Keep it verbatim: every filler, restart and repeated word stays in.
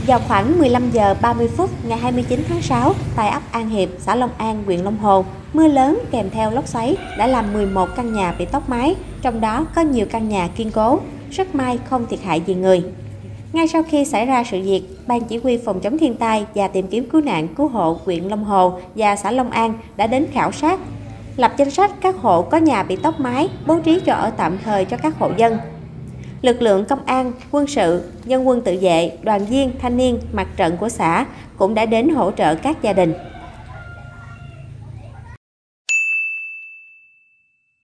Vào khoảng mười lăm giờ ba mươi phút ngày hai mươi chín tháng sáu, tại ấp An Hiệp, xã Long An, huyện Long Hồ, mưa lớn kèm theo lốc xoáy đã làm mười một căn nhà bị tốc mái, trong đó có nhiều căn nhà kiên cố, rất may không thiệt hại gì người. Ngay sau khi xảy ra sự việc, Ban Chỉ huy Phòng chống thiên tai và tìm kiếm cứu nạn cứu hộ huyện Long Hồ và xã Long An đã đến khảo sát, lập danh sách các hộ có nhà bị tốc mái, bố trí chỗ ở tạm thời cho các hộ dân. Lực lượng công an, quân sự, dân quân tự vệ, đoàn viên, thanh niên, mặt trận của xã cũng đã đến hỗ trợ các gia đình.